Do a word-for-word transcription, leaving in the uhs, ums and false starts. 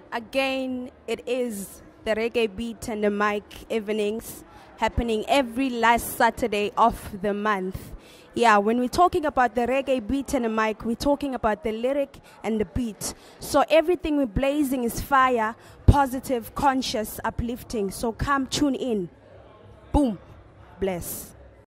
Again, it is the Reggae Beat and the Mic evenings happening every last Saturday of the month. Yeah, when we're talking about the Reggae Beat and the Mic, we're talking about the lyric and the beat. So everything we're blazing is fire, positive, conscious, uplifting. So come tune in. Boom. Bless.